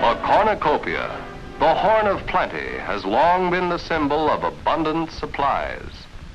The cornucopia, the horn of plenty, has long been the symbol of abundant supplies.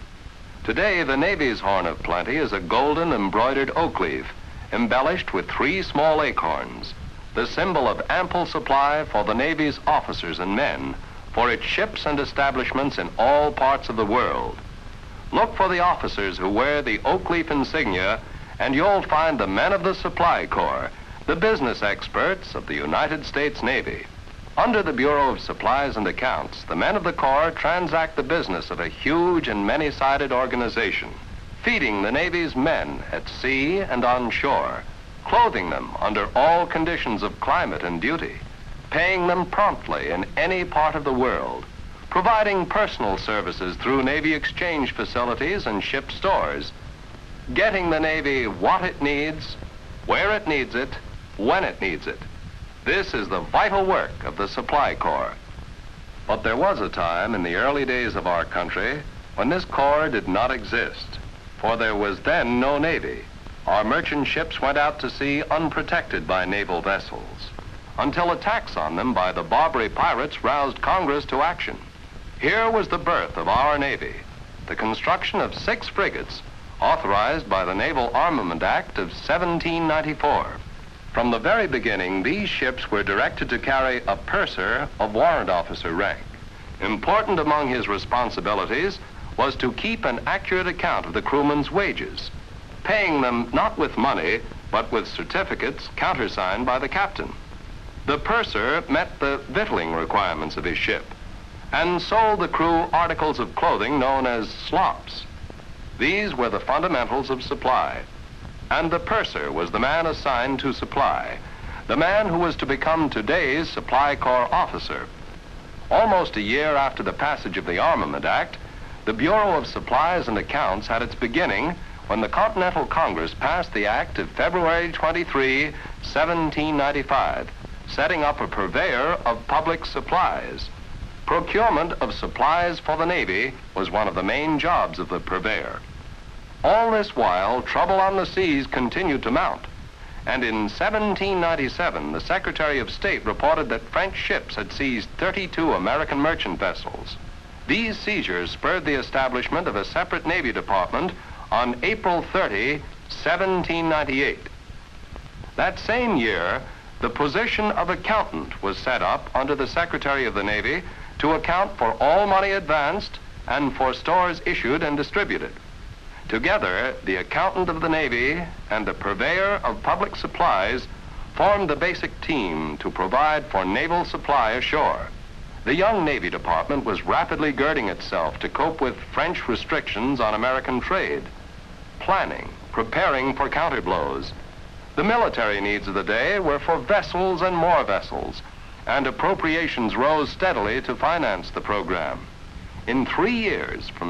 Today, the Navy's horn of plenty is a golden embroidered oak leaf, embellished with 3 small acorns, the symbol of ample supply for the Navy's officers and men, for its ships and establishments in all parts of the world. Look for the officers who wear the oak leaf insignia, and you'll find the men of the Supply Corps, the business experts of the United States Navy. Under the Bureau of Supplies and Accounts, the men of the Corps transact the business of a huge and many-sided organization, feeding the Navy's men at sea and on shore, clothing them under all conditions of climate and duty, paying them promptly in any part of the world, providing personal services through Navy exchange facilities and ship stores, getting the Navy what it needs, where it needs it, when it needs it. This is the vital work of the Supply Corps. But there was a time in the early days of our country when this corps did not exist, for there was then no Navy. Our merchant ships went out to sea unprotected by naval vessels, until attacks on them by the Barbary pirates roused Congress to action. Here was the birth of our Navy, the construction of 6 frigates, authorized by the Naval Armament Act of 1794. From the very beginning, these ships were directed to carry a purser of warrant officer rank. Important among his responsibilities was to keep an accurate account of the crewmen's wages, paying them not with money, but with certificates countersigned by the captain. The purser met the victualling requirements of his ship and sold the crew articles of clothing known as slops. These were the fundamentals of supply, and the purser was the man assigned to supply, the man who was to become today's Supply Corps officer. Almost a year after the passage of the Armament Act, the Bureau of Supplies and Accounts had its beginning when the Continental Congress passed the Act of February 23, 1795, setting up a purveyor of public supplies. Procurement of supplies for the Navy was one of the main jobs of the purveyor. All this while, trouble on the seas continued to mount, and in 1797, the Secretary of State reported that French ships had seized 32 American merchant vessels. These seizures spurred the establishment of a separate Navy department on April 30, 1798. That same year, the position of accountant was set up under the Secretary of the Navy to account for all money advanced and for stores issued and distributed. Together, the accountant of the Navy and the purveyor of public supplies formed the basic team to provide for naval supply ashore. The young Navy Department was rapidly girding itself to cope with French restrictions on American trade, planning, preparing for counterblows. The military needs of the day were for vessels and more vessels, and appropriations rose steadily to finance the program. In 3 years, from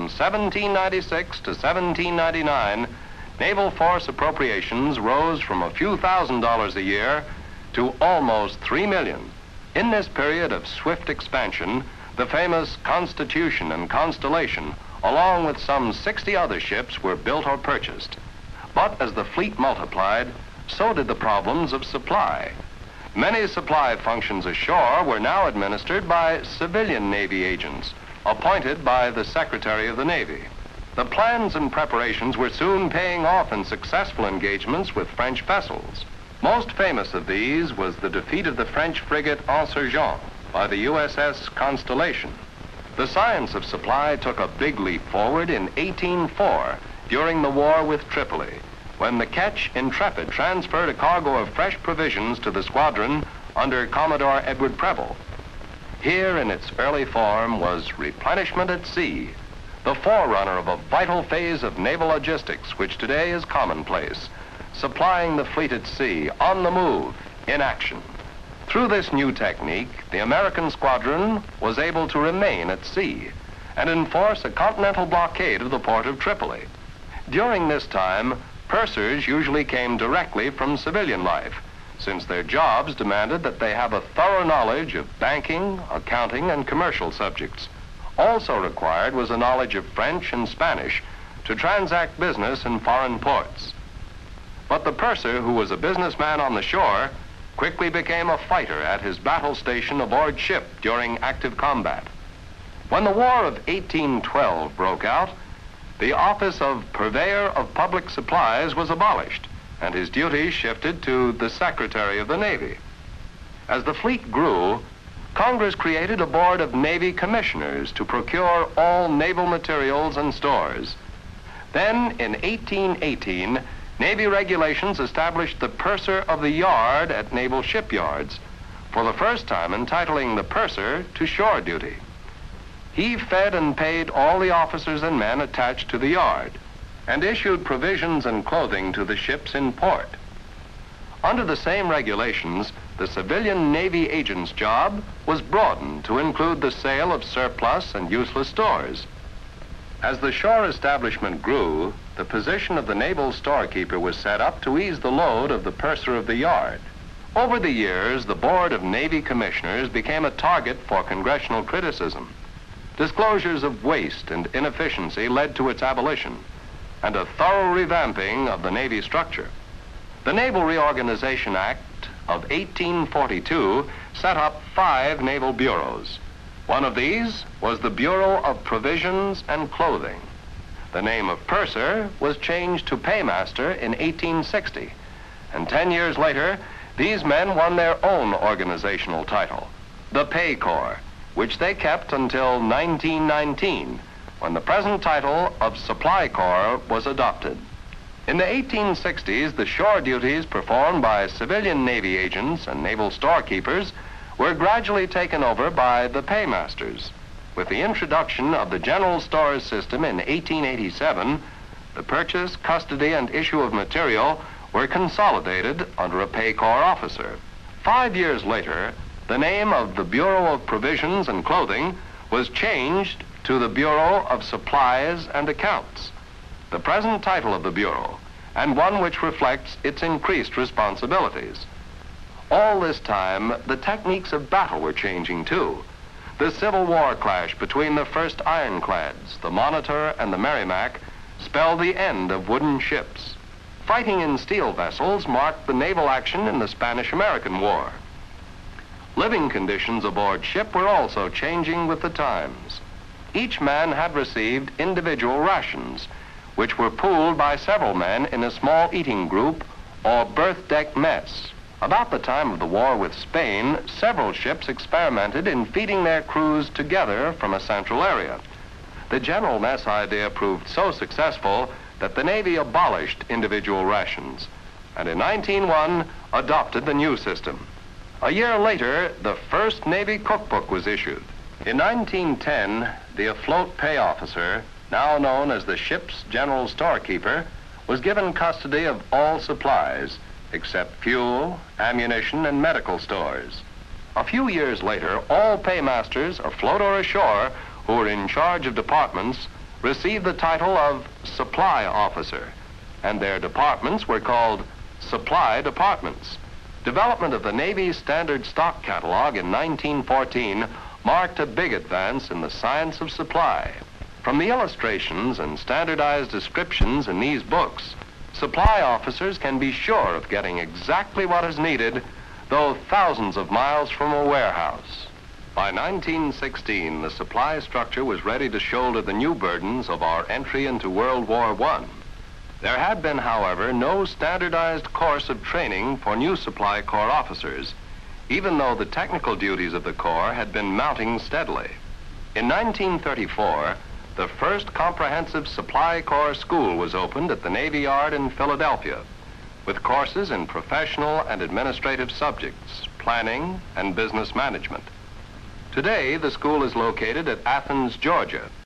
1796 to 1799, naval force appropriations rose from a few $1,000s a year to almost $3 million. In this period of swift expansion, the famous Constitution and Constellation, along with some 60 other ships, were built or purchased. But as the fleet multiplied, so did the problems of supply. Many supply functions ashore were now administered by civilian Navy agents, appointed by the Secretary of the Navy. The plans and preparations were soon paying off in successful engagements with French vessels. Most famous of these was the defeat of the French frigate Insurgent by the USS Constellation. The science of supply took a big leap forward in 1804 during the war with Tripoli, when the ketch Intrepid transferred a cargo of fresh provisions to the squadron under Commodore Edward Preble. Here in its early form was replenishment at sea, the forerunner of a vital phase of naval logistics which today is commonplace, supplying the fleet at sea, on the move, in action. Through this new technique, the American squadron was able to remain at sea and enforce a continental blockade of the port of Tripoli. During this time, pursers usually came directly from civilian life, since their jobs demanded that they have a thorough knowledge of banking, accounting, and commercial subjects. Also required was a knowledge of French and Spanish to transact business in foreign ports. But the purser, who was a businessman on the shore, quickly became a fighter at his battle station aboard ship during active combat. When the War of 1812 broke out, the office of Purveyor of Public Supplies was abolished, and his duties shifted to the Secretary of the Navy. As the fleet grew, Congress created a board of Navy commissioners to procure all naval materials and stores. Then, in 1818, Navy regulations established the Purser of the Yard at naval shipyards, for the first time entitling the purser to shore duty. He fed and paid all the officers and men attached to the yard, and issued provisions and clothing to the ships in port. Under the same regulations, the civilian Navy agent's job was broadened to include the sale of surplus and useless stores. As the shore establishment grew, the position of the naval storekeeper was set up to ease the load of the purser of the yard. Over the years, the Board of Navy Commissioners became a target for congressional criticism. Disclosures of waste and inefficiency led to its abolition, and a thorough revamping of the Navy structure. The Naval Reorganization Act of 1842 set up 5 naval bureaus. One of these was the Bureau of Provisions and Clothing. The name of purser was changed to paymaster in 1860, and 10 years later, these men won their own organizational title, the Pay Corps, which they kept until 1919, when the present title of Supply Corps was adopted. In the 1860s, the shore duties performed by civilian Navy agents and naval storekeepers were gradually taken over by the paymasters. With the introduction of the General Stores System in 1887, the purchase, custody, and issue of material were consolidated under a Pay Corps officer. 5 years later, the name of the Bureau of Provisions and Clothing was changed to the Bureau of Supplies and Accounts, the present title of the Bureau, and one which reflects its increased responsibilities. All this time, the techniques of battle were changing too. The Civil War clash between the first ironclads, the Monitor and the Merrimac, spelled the end of wooden ships. Fighting in steel vessels marked the naval action in the Spanish-American War. Living conditions aboard ship were also changing with the times. Each man had received individual rations, which were pooled by several men in a small eating group or berth deck mess. About the time of the war with Spain, several ships experimented in feeding their crews together from a central area. The general mess idea proved so successful that the Navy abolished individual rations, and in 1901 adopted the new system. A year later, the first Navy cookbook was issued. In 1910, the afloat pay officer, now known as the ship's general storekeeper, was given custody of all supplies, except fuel, ammunition, and medical stores. A few years later, all paymasters, afloat or ashore, who were in charge of departments, received the title of supply officer, and their departments were called supply departments. Development of the Navy's Standard Stock Catalog in 1914 marked a big advance in the science of supply. From the illustrations and standardized descriptions in these books, supply officers can be sure of getting exactly what is needed, though thousands of miles from a warehouse. By 1916, the supply structure was ready to shoulder the new burdens of our entry into World War I. There had been, however, no standardized course of training for new Supply Corps officers, even though the technical duties of the Corps had been mounting steadily. In 1934, the first comprehensive Supply Corps school was opened at the Navy Yard in Philadelphia, with courses in professional and administrative subjects, planning, and business management. Today, the school is located at Athens, Georgia.